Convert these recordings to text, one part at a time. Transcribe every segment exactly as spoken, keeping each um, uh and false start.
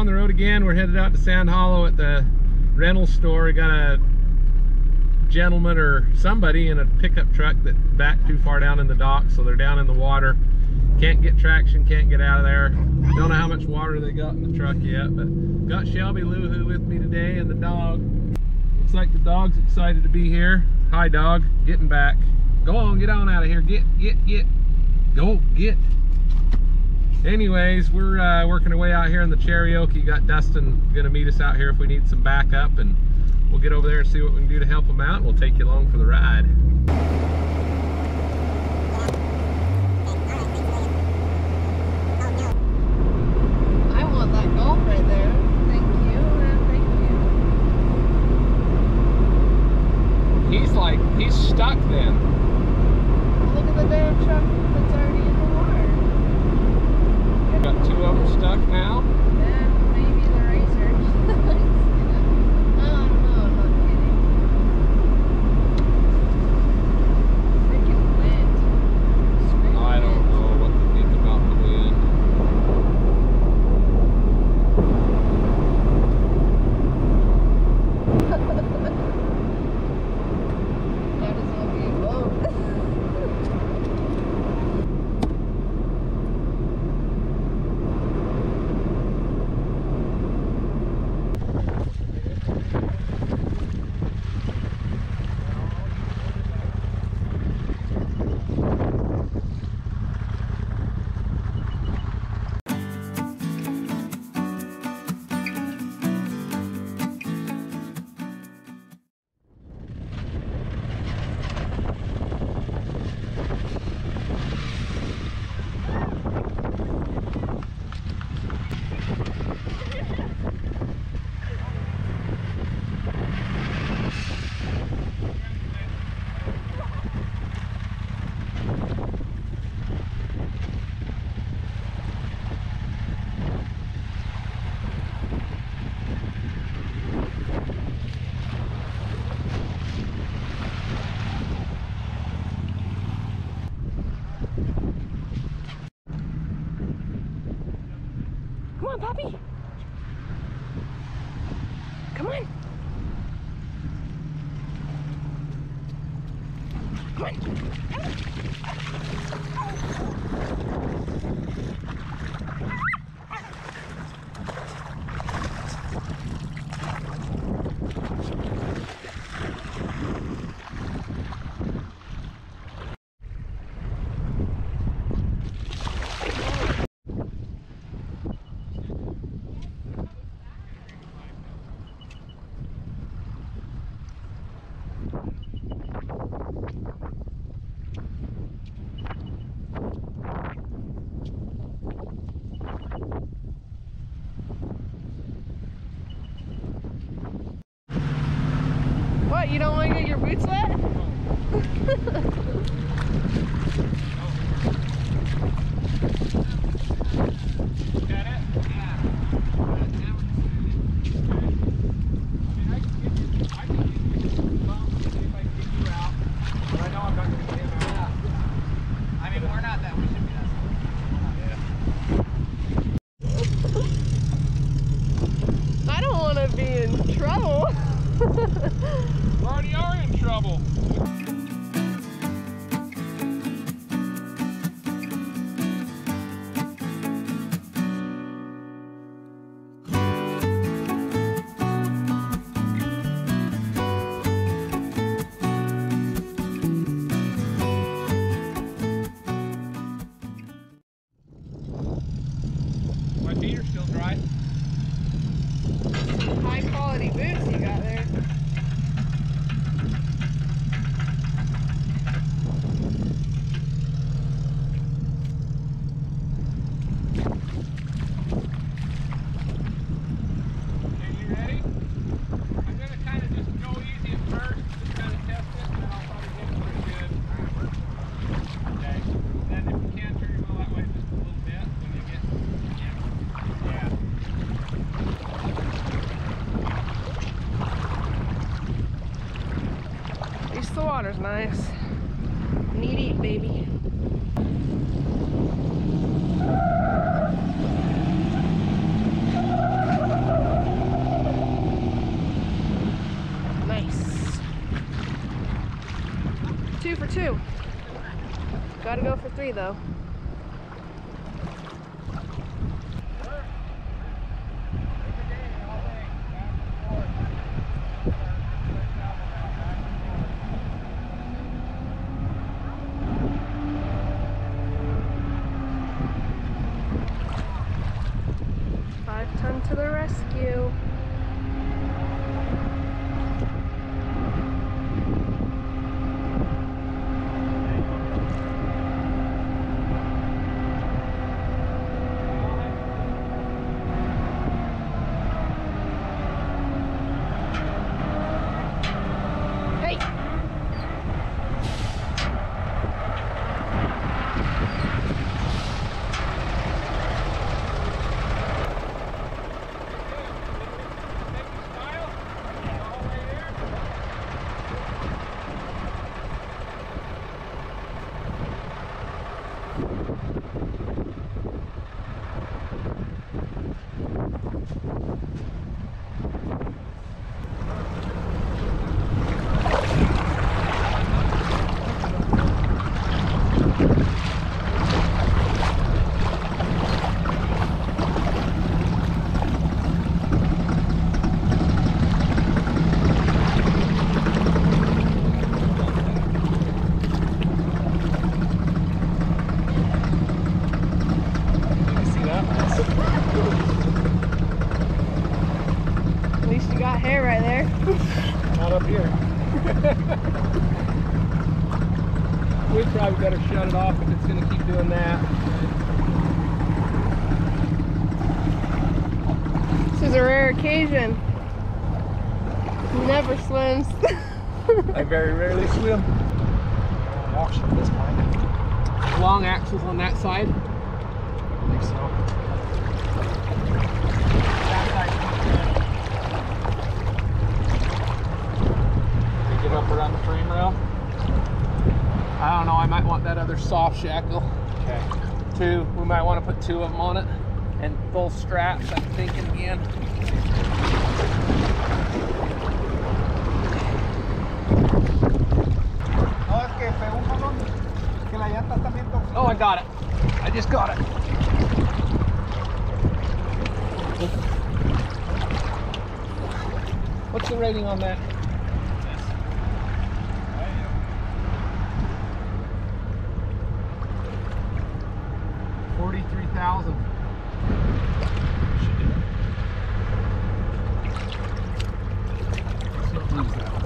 on the road again. We're headed out to Sand Hollow at the rental store. We got a gentleman or somebody in a pickup truck that backed too far down in the dock, so they're down in the water. Can't get traction, can't get out of there. Don't know how much water they got in the truck yet, but got Shelby Lou Who with me today and the dog. Looks like the dog's excited to be here. Hi dog, getting back. Go on, get on out of here. Get, get, get. Go, get. Anyways, we're uh, working our way out here in the Cherokee. Got Dustin gonna meet us out here if we need some backup, and we'll get over there and see what we can do to help him out. We'll take you along for the ride. I want that golf right there. Thank you, and thank you. He's like, he's stuck then. Look at the damn truck that's already in the water. Got two of them stuck now. And maybe the racers. I don't know, I'm not kidding. Freaking wind. Screw I don't wind. know what to think about the wind. That is gonna be a boat. Come on, puppy. Come on. Come on. What, you don't want to get your boots wet? Got it? Yeah. I can get you, I can get you bump, see if I can get you out. But I know I'm not going to get him out. I mean, we're not that, we should be that. Yeah. I don't want to be in trouble. We already are in trouble. My feet are still dry. High quality boots you got there. Okay, you ready? I'm going to kind of just go easy at first, just kind of test it, and then I'll probably hit it pretty good. Okay. Then if you can, turn your wheel that way just a little bit when you get, yeah. At least the water's nice. Knee deep, baby. tree though. Five ton to the rescue. At least you got hair right there. Not up here. We probably better shut it off if it's going to keep doing that. This is a rare occasion. He never swims. I very rarely swim. Wash at this point. Long axles on that side. I think so. That side's pretty good. Get up around the frame rail. I don't know, I might want that other soft shackle. Okay. Two, we might want to put two of them on it. And full straps, I'm thinking again. No, es que pegó un jalón. Que la llanta también tocó. Oh, I got it. I just got it. What's the rating on that? forty-three thousand. Let's not lose that.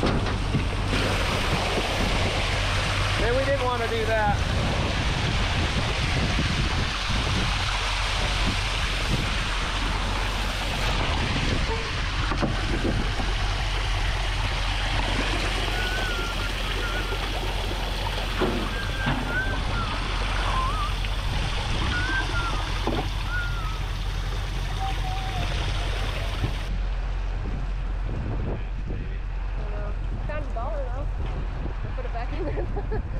Maybe we didn't want to do that. Found a dollar though. I'll put it back in there.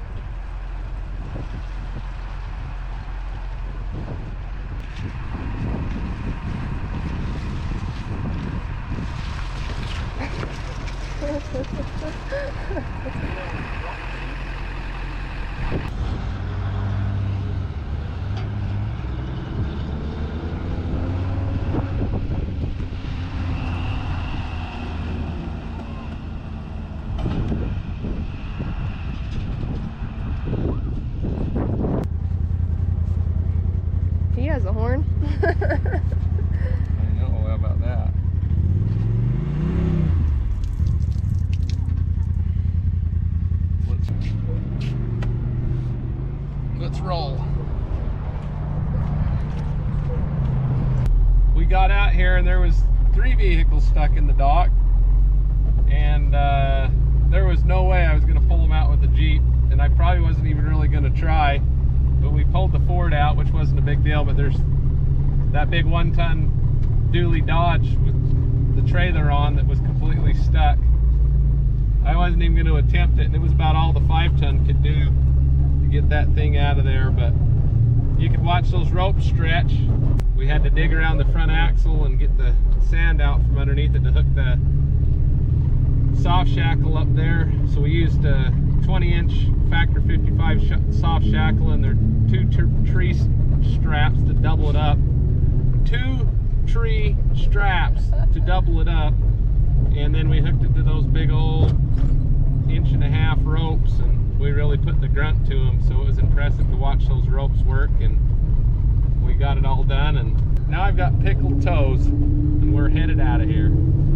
He has a horn. I know about that. Let's, let's roll. We got out here and there was three vehicles stuck in the dock, and uh, there was no way I was going to pull them out with the Jeep, and I probably wasn't even really going to try. But we pulled the Ford out, which wasn't a big deal, but there's that big one-ton dually Dodge with the trailer on that was completely stuck. I wasn't even going to attempt it, and it was about all the five-ton could do to get that thing out of there, but you could watch those ropes stretch. We had to dig around the front axle and get the sand out from underneath it to hook the soft shackle up there. So we used a twenty inch factor fifty-five sh soft shackle, and there are two tree straps to double it up. Two tree straps to double it up, and then we hooked it to those big old inch and a half ropes, and we really put the grunt to them. So it was impressive to watch those ropes work, and we got it all done. And now I've got pickled toes, and we're headed out of here.